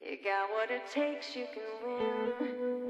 You got what it takes, you can win.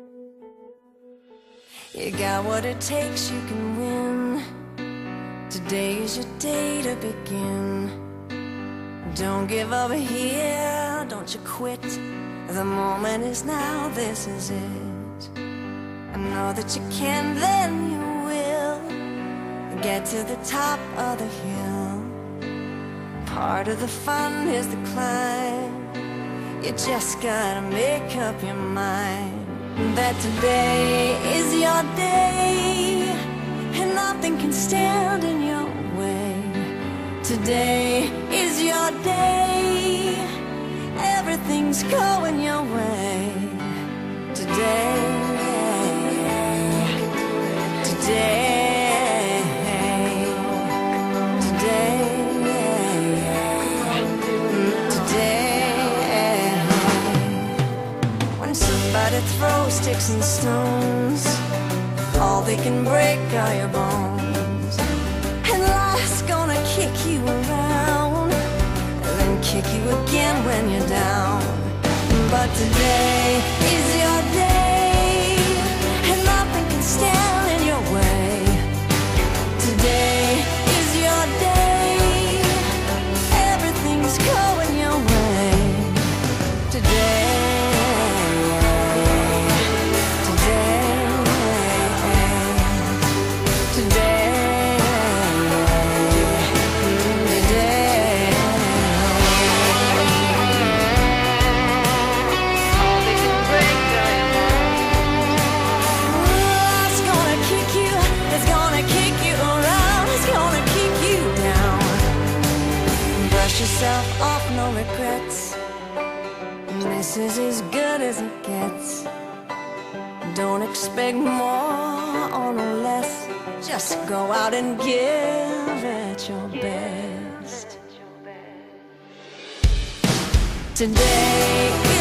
You got what it takes, you can win. Today is your day to begin. Don't give up here, don't you quit. The moment is now, this is it. I know that you can, then you will get to the top of the hill. Part of the fun is the climb. You just gotta make up your mind that today is your day, and nothing can stand in your way. Today is your day, everything's going your way. Today, today. Somebody throw sticks and stones, all they can break are your bones. And life's gonna kick you around, and then kick you again when you're down. But today is your day, and nothing can stand in your way. Today is your day, everything's going your way. Today. Yourself off, no regrets. This is as good as it gets. Don't expect more or no less. Just go out and give it your best. Today